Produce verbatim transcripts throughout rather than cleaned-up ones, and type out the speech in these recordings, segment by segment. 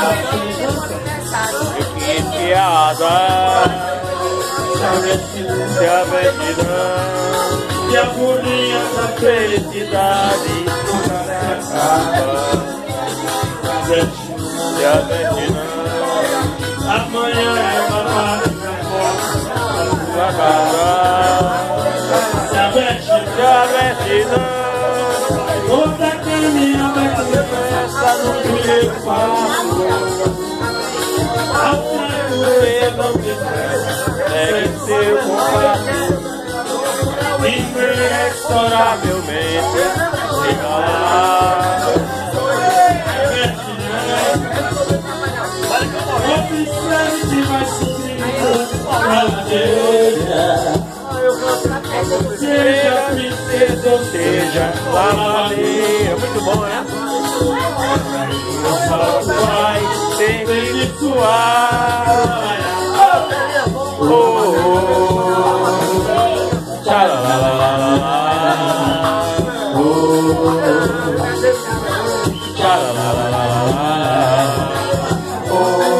piada, se a vestidão e a bolinha da felicidade acaba. Se a vestidão, amanhã é uma parte da casa. Se a vestidão, outra caminha vai começar no primeiro passo. Segue seu compasso, inexoravelmente chegar. Observe mais subindo a ladeira. Seja princesa ou seja lavadeira. Muito bom, né? O sol vai ter que suar. Oh, oh, oh, cha la la la la la, oh, cha la la la la la, oh,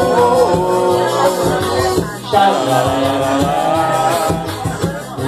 cha la la la la la, oh.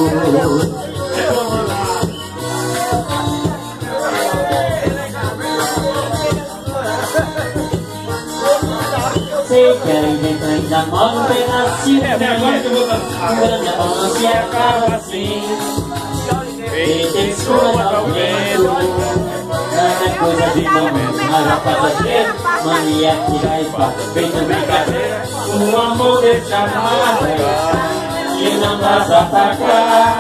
Sei que ainda entra ainda mora um pedacinho. É agora que eu vou dançar. Grande amor se acaba assim. Feita escura ao vento. Nada é coisa de momento. Mas já faz a ver. Mania que já espada. Feita brincadeira. O amor deixa marca. E não dá pra atacar.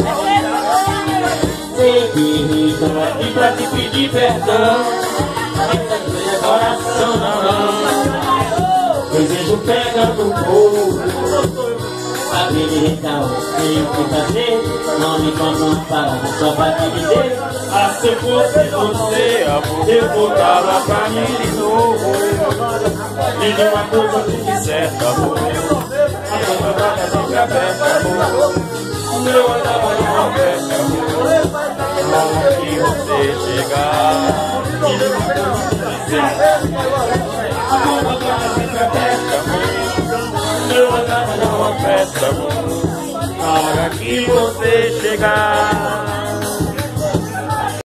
Sei que estou aqui pra te pedir perdão. Coração na mão. Desejo pega no fogo. Abrir então, tenho que fazer. Não me conto para só pra te dizer. Ah, se eu fosse você, amor, eu voltava pra mim de novo. E de uma coisa muito certa, amor. A porta da minha sempre aberta, amor. O meu andava de uma festa, amor. Como que você chegar? E de uma coisa muito certa, a porta da minha sempre aberta, amor. Eu andava numa festa, amor. Na hora que você chegar.